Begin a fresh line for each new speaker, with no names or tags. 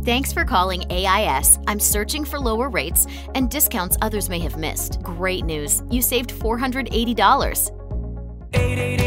Thanks for calling AIS. I'm searching for lower rates and discounts others may have missed. Great news. You saved $480.
888